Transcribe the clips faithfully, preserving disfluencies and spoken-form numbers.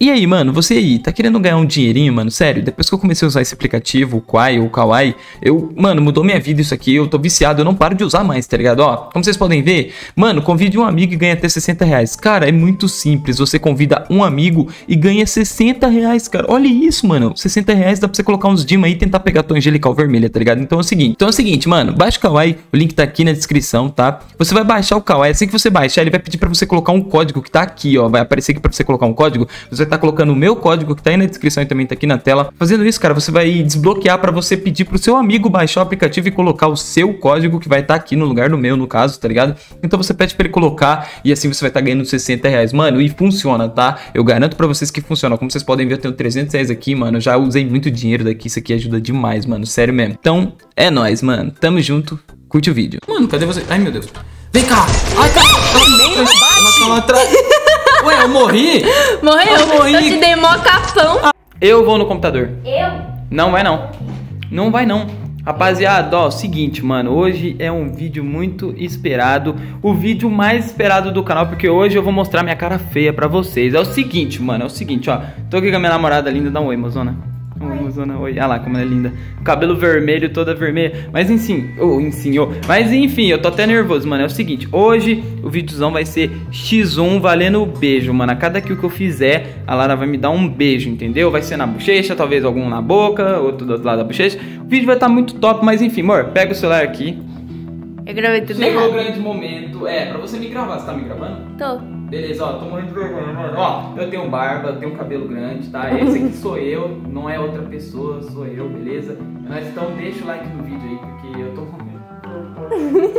E aí, mano, você aí, tá querendo ganhar um dinheirinho, mano? Sério, depois que eu comecei a usar esse aplicativo, o Kwai ou o Kawaii, eu, mano, mudou minha vida isso aqui, eu tô viciado, eu não paro de usar mais, tá ligado? Ó, como vocês podem ver, mano, convide um amigo e ganha até sessenta reais. Cara, é muito simples, você convida um amigo e ganha sessenta reais, cara. Olha isso, mano, sessenta reais dá pra você colocar uns Dima aí e tentar pegar a tua angelical vermelha, tá ligado? Então é o seguinte, então é o seguinte, mano, baixa o Kawaii, o link tá aqui na descrição, tá? Você vai baixar o Kawaii, assim que você baixar, ele vai pedir pra você colocar um código que tá aqui, ó, vai aparecer aqui pra você colocar um código, você vai estar colocando o meu código código que tá aí na descrição e também tá aqui na tela. Fazendo isso, cara, você vai desbloquear para você pedir pro seu amigo baixar o aplicativo e colocar o seu código que vai estar tá aqui no lugar do meu, no caso, tá ligado? Então você pede pra ele colocar e assim você vai estar tá ganhando sessenta reais, mano, e funciona, tá? Eu garanto pra vocês que funciona. Como vocês podem ver, eu tenho trezentos reais aqui, mano, eu já usei muito dinheiro daqui, isso aqui ajuda demais, mano, sério mesmo. Então, é nóis, mano, tamo junto, curte o vídeo. Mano, cadê você? Ai, meu Deus. Vem cá! Ai, cara! Ela tá lá atrás. Ué, eu morri? Morreu? Eu morri. Eu te dei mó capão. Ah, eu vou no computador. Eu? Não vai não. Não vai não. Rapaziada, ó, seguinte, mano, hoje é um vídeo muito esperado, o vídeo mais esperado do canal, porque hoje eu vou mostrar minha cara feia pra vocês. É o seguinte, mano, é o seguinte, ó, tô aqui com a minha namorada linda, dá um oi, mozona. Oi, mozona, oi, olha lá como ela é linda. Cabelo vermelho, toda vermelha. Mas enfim, oh, enfim, oh. Mas enfim, eu tô até nervoso, mano. É o seguinte, hoje o videozão vai ser xis um valendo beijo, mano. A cada kill que eu fizer, a Lara vai me dar um beijo, entendeu? Vai ser na bochecha, talvez algum na boca, outro do outro lado da bochecha. O vídeo vai estar muito top, mas enfim, amor, pega o celular aqui. Eu gravei tudo Chegou errado. o grande momento. É, pra você me gravar, você tá me gravando? Tô. Beleza, ó, tô morrendo de vergonha, mano. Ó, eu tenho barba, eu tenho cabelo grande, tá? Esse aqui sou eu, não é outra pessoa, sou eu, beleza? Mas então deixa o like no vídeo aí, porque eu tô morrendo.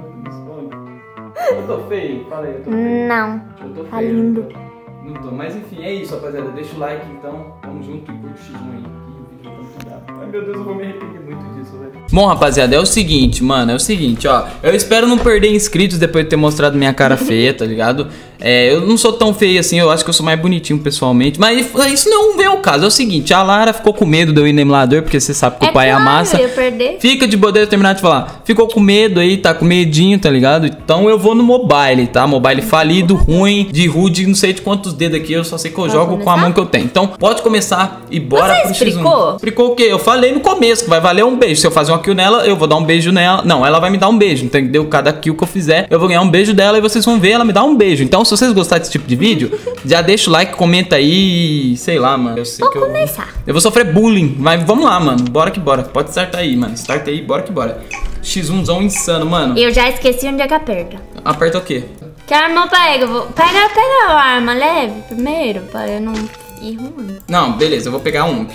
Eu tô feio? Fala aí, eu tô feio. Não. Eu tô feio. Tá lindo. Não tô, mas enfim, é isso, rapaziada. Deixa o like então, tamo junto e curte o xis um aí. Que o vídeo vai muito bravo. Ai meu Deus, eu vou me arrepender muito disso, velho. Bom, rapaziada, é o seguinte, mano, é o seguinte, ó. Eu espero não perder inscritos depois de ter mostrado minha cara feia, tá ligado? É, eu não sou tão feio assim, eu acho que eu sou mais bonitinho pessoalmente. Mas isso não é o caso, é o seguinte, a Lara ficou com medo de eu ir no emulador, porque você sabe que é o pai claro, amassa. Eu ia perder. Fica de bodeira terminar de falar. Ficou com medo aí, tá com medinho, tá ligado? Então eu vou no mobile, tá? Mobile falido, ruim, de rude, não sei de quantos dedos aqui, eu só sei que eu Pode jogo começar? com a mão que eu tenho. Então pode começar e bora Você pro xis um. explicou? Explicou o quê? Eu falei no começo que vai valer um beijo. Se eu fazer uma kill nela, eu vou dar um beijo nela. Não, ela vai me dar um beijo, entendeu? Cada kill que eu fizer, eu vou ganhar um beijo dela e vocês vão ver ela me dar um beijo. Então, se vocês gostarem desse tipo de vídeo, já deixa o like, comenta aí, sei lá, mano. Eu sei Vou que começar. eu, eu vou sofrer bullying. Mas vamos lá, mano. Bora que bora. Pode startar aí, mano. Starta aí, bora que bora. xis umzão insano, mano. Eu já esqueci onde é que aperta. Aperta o quê? Que arma pega? Eu vou... Pega, pega a arma leve primeiro, pra eu não ir ruim. Não, beleza, eu vou pegar a U M P.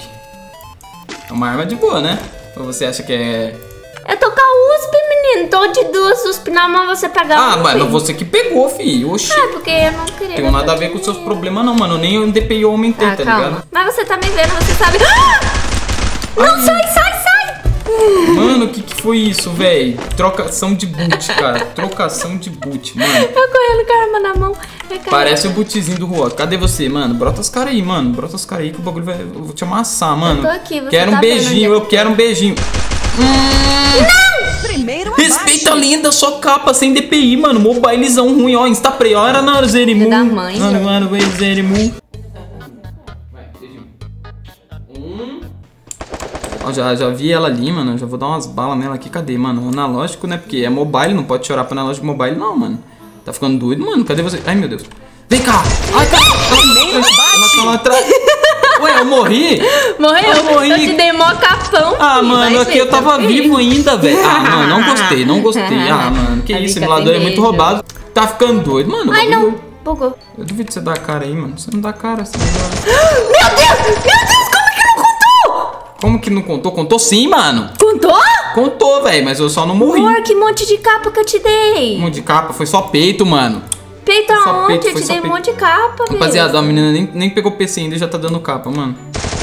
É uma arma de boa, né? Ou você acha que é... Eu tô com a U S P, menino. Tô de duas U S P na mão, você pegar Ah, a U S P. mas você que pegou, filho. Oxi. Ah, porque eu não queria. Tem nada a ver com os seus problemas, não, mano. Nem o D P I eu aumentei, Ah, tá calma. ligado? Mas você tá me vendo, você sabe. Ah! Não, Ai. sai, sai, sai! Mano, o que que foi isso, velho? Trocação de boot, cara. Trocação de boot, mano. Eu correndo com a arma na mão. Parece o bootzinho do Rua. Cadê você, mano? Brota os caras aí, mano. Brota os caras aí que o bagulho vai... Eu vou te amassar, mano. Eu tô aqui, você Quero tá um vendo beijinho, onde é eu que quero um beijinho. Hum... Não! Primeiro Respeita a linda, só capa, sem D P I, mano. Mobilezão ruim, ó. Instaprey, ó. Era na Zerimu. Da mãe, Mano, já. mano, vai Zerimu. Vai, beijinho. Um... Ó, já, já vi ela ali, mano. Já vou dar umas balas nela aqui. Cadê, mano? Analógico, né? Porque é mobile, não pode chorar pro analógico mobile, não, mano. Tá ficando doido, mano. Cadê você? Ai, meu Deus. Vem cá! Ai, cara! Ela tá lá atrás. Ué, eu morri? Morreu? Eu morri. Eu te dei mó capão. Ah, filho. mano, Vai aqui ver, eu tava tá vivo feio. ainda, velho. Ah, mano, não gostei, não gostei. Ah, mano, que Vai isso, ficar simulador é sem muito beijo. roubado. Tá ficando doido, mano. Ai, bagulho- não. Bugou. Eu duvido você dar cara aí, mano. Você não dá cara, você não dá... Meu Deus! Meu Deus, como que não contou? Como que não contou? Contou sim, mano. Contou? Contou, velho, mas eu só não morri. Amor, que monte de capa que eu te dei. Um monte de capa, foi só peito, mano. Peito Só aonde? peito, Eu foi te só dei um peito. monte de capa, velho. Rapaziada, a menina nem, nem pegou P C ainda e já tá dando capa, mano.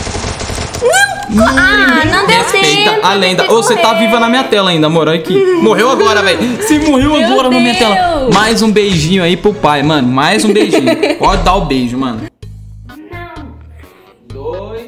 Ah, não deu Respeita tempo. a lenda. tem que Ô, você tá correr. viva na minha tela ainda, amor. Olha aqui. Morreu agora, velho. Você morreu Meu agora na minha tela. Deus. Mais um beijinho aí pro pai, mano. Mais um beijinho. Pode dar o beijo, mano. Não. Dois.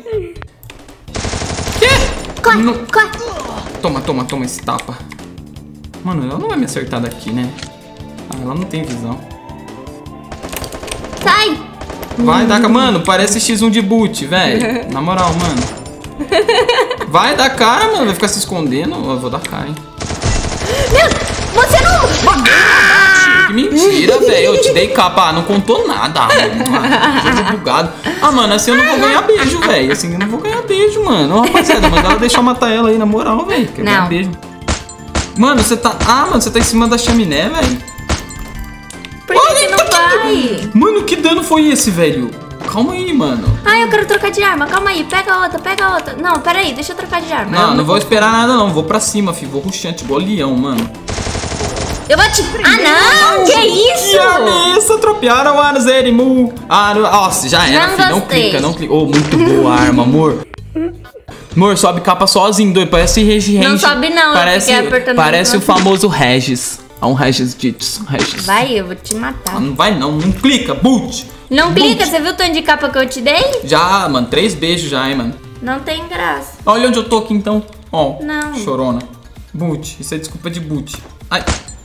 Corre, Não. corre. Toma, toma, toma esse tapa. Mano, ela não vai me acertar daqui, né? Ah, ela não tem visão. Sai. Vai, taca, mano, parece X um de boot, velho. Na moral, mano. Vai dar cara, mano. Vai ficar se escondendo. Eu vou dar cara, hein. Meu, você não... Ah! Que mentira, velho. Eu te dei capa. Ah, não contou nada, mano. Jogo bugado. Ah, mano, assim eu não vou ganhar beijo, velho. Assim eu não vou ganhar beijo, mano. Ô, rapaziada, manda ela deixar eu matar ela aí, na moral, velho. Quer ganhar beijo. Mano, você tá... Ah, mano, você tá em cima da chaminé, velho. Por que você não vai? Mano, que dano foi esse, velho? Calma aí, mano. Ai, eu quero trocar de arma. Calma aí, pega outra, pega outra. Não, pera aí, deixa eu trocar de arma. Não, não, não vou esperar nada, não. Vou pra cima, filho. Vou rushante, igual leão, mano. Eu vou te... Ah, não! Que isso? Que arma é essa? Tropearam o Arzerimu. Ah, nossa, já era, não filho. Não clica, não clica. Oh, muito boa a arma, amor. Amor, sobe capa sozinho, doido. Parece Regis. Não sobe, não. Parece, parece o famoso Regis. É um Regis Jitsu. Regis. Vai, eu vou te matar. Ah, não vai, não. Não clica, boot. Não clica, você viu o tanto de capa que eu te dei? Já, mano. Três beijos já, hein, mano. Não tem graça. Olha onde eu tô aqui, então. Ó. Não. Chorona. Boot. Isso é desculpa de boot. Ai.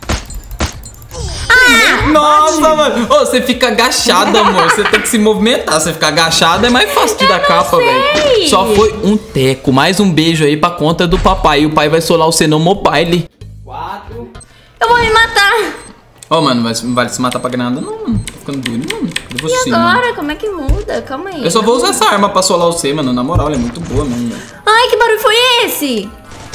Ah! Nossa, bate. Mano. Ô, você fica agachada, amor. Você tem que se movimentar. Você fica agachada é mais fácil de dar capa, velho. Só foi um teco. Mais um beijo aí pra conta do papai. E o pai vai solar você no mobile. Quatro. Eu vou me matar. Ó, oh, mano, não vale se matar pra ganhar nada, não, mano. Tô ficando doido, mano. E você, agora? Mano. Como é que muda? Calma aí. Eu só vou usar essa arma pra solar você, mano. Na moral, ela é muito boa, mano. Ai, que barulho foi esse?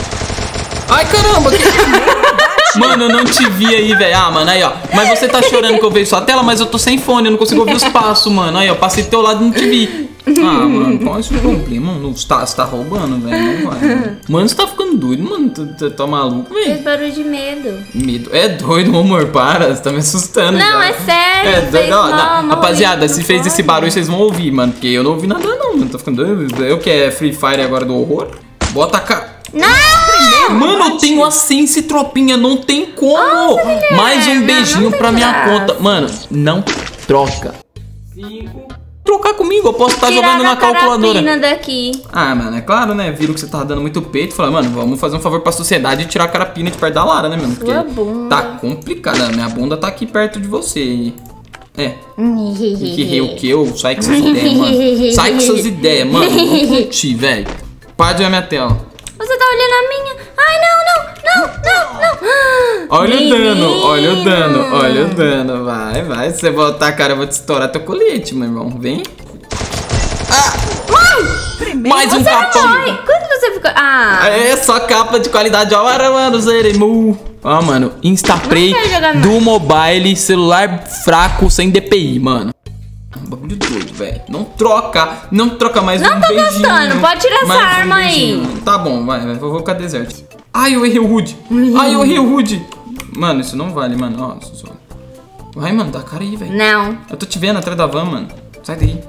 Ai, caramba. Que... Mano, eu não te vi aí, velho. Ah, mano, aí, ó. Mas você tá chorando que eu vejo sua tela, mas eu tô sem fone. Eu não consigo ouvir os passos, mano. Aí, ó. Passei do teu lado e não te vi. Ah, mano, qual é o seu problema? Mano, você tá, você tá roubando, velho. Não vai. Mano. Mano, você tá ficando doido, mano. Tu, tu, tá maluco, velho. Fez barulho de medo. Medo? É doido, amor. Para. Você tá me assustando. Não, já. É sério. É doido. Ó, mal, não, rapaziada, se fez pode. Esse barulho, vocês vão ouvir, mano. Porque eu não ouvi nada, não. Mano, tô ficando doido. Eu que é Free Fire agora do horror. Bota a cara. Não! Mano, eu tenho a Sense, tropinha, não tem como. Nossa, mais um não, beijinho não pra minha graça. conta. Mano, não troca. Cinco. Trocar comigo, eu posso estar jogando na calculadora. Daqui. Ah, mano, é claro, né? Viram que você tava dando muito peito. Falaram, mano, vamos fazer um favor pra sociedade e tirar a carapina de perto da Lara, né, mano? Porque Sua bunda. tá complicada. Minha bunda tá aqui perto de você. É. Que ri o que? Eu? Sai com essas ideias, mano. Sai com essas ideias, mano. Não curti, velho. Para de ver minha tela. Você tá olhando a minha. Ai, não, não, não, não, não. Olha Menino. o dano, olha o dano, olha o dano. Vai, vai. Se você botar a cara, eu vou te estourar teu colete, meu irmão. Vem. Ah! Mais um capão. Quando você ficou... Ah. É só capa de qualidade. Ó, mano, Zeremu. Ó, mano, Instaspray do mobile, celular fraco, sem D P I, mano. Um bagulho doido, velho. Não troca, não troca mais não um tô beijinho. gostando, pode tirar essa um arma beijinho. aí. Tá bom, vai, vai, vou ficar deserto. Ai, eu errei o Hood. Ai, eu errei o Hood. Mano, isso não vale, mano. Ó, só... Vai, mano, dá cara aí, velho. Não. Eu tô te vendo atrás da van, mano. Sai daí.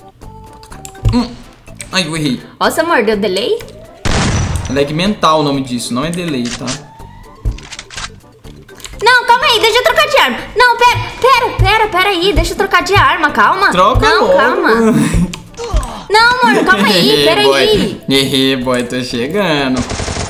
Hum. Ai, eu errei. Ó, você mordeu delay? Lag mental o nome disso, não é delay, tá? Não, calma aí, deixa eu trocar de arma. Não, pera, pera, pera, pera aí, deixa eu trocar de arma, calma. Troca Não, logo. calma. Não, amor, calma aí, pera aí. Hehe, boy, tô chegando.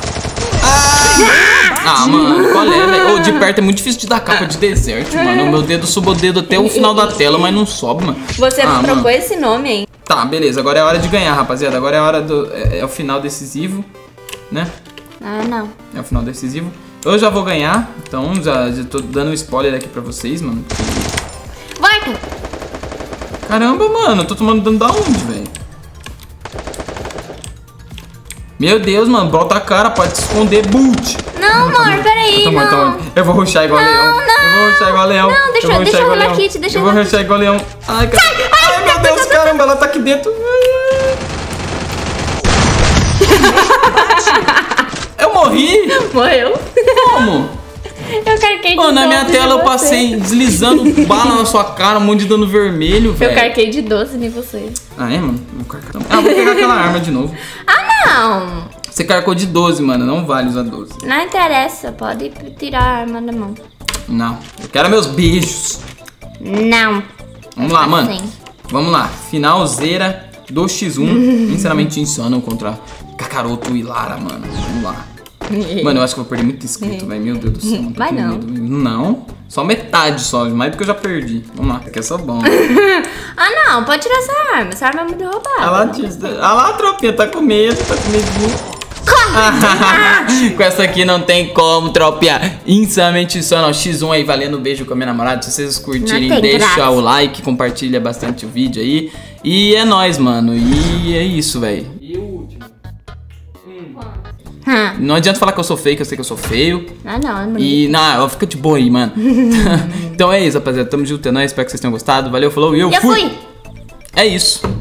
Ah, ah mano, qual é, velho? Oh, de perto é muito difícil de dar capa de deserto, mano. O meu dedo subiu o dedo até o final da tela, mas não sobe, mano. Você ah, trocou mano. esse nome, hein? Tá, beleza, agora é hora de ganhar, rapaziada. Agora é a hora do... É, é o final decisivo, né? Ah, não. É o final decisivo. Eu já vou ganhar, então já, já tô dando um spoiler aqui pra vocês, mano. Vai, cara. Caramba, mano, eu tô tomando dano da onde, velho? Meu Deus, mano, bota a cara, pode se esconder, boot. Não, amor, peraí, Tá bom, não. tá bom. Eu vou rushar igual Não, leão. não. Eu vou rushar igual leão. Não, deixa eu vou eu- deixa rushar eu igual rolar leão. kit, deixa eu eu vou rolar rushar igual leão. Ai, cara. Ai, Ai, meu Deus, caramba, ela tá aqui dentro. Eu morri? Morreu. Como? Eu carquei de Mano, na minha doze tela em eu você. passei deslizando bala na sua cara, um monte de dano vermelho, velho. Eu carquei de doze em você. Ah, é, mano? Vou carcar também. Ah, vou pegar aquela arma de novo. Ah, não. Você carcou de doze, mano. Não vale usar doze. Não interessa, pode tirar a arma da mão. Não. Eu quero meus beijos. Não. Vamos lá, mano. Assim. Vamos lá. Finalzeira do X um. Sinceramente insano contra Kakaroto e Lara, mano. Vamos lá. Mano, eu acho que eu vou perder muito inscrito, velho. Meu Deus do céu. Tô Vai com não. medo, velho. Não. Só metade só, mais do que eu já perdi. Vamos lá, aqui é só bom. Ah, não, pode tirar essa arma. Essa arma é muito roubada. Olha lá, tia, olha lá, tropinha, tá com medo, tá com medo. Com essa aqui não tem como, tropinha. Insanamente insano, X um aí, valendo beijo com a minha namorada. Se vocês curtirem, deixa graça. o like, compartilha bastante o vídeo aí. E é nóis, mano. E é isso, velho. E o último. Hum. Não adianta falar que eu sou feio, que eu sei que eu sou feio. Ah, não, é bonito. E, não, fica de boa aí, mano. Então é isso, rapaziada. Tamo junto, é nóis. Espero que vocês tenham gostado. Valeu, falou e eu, eu fui. fui. É isso.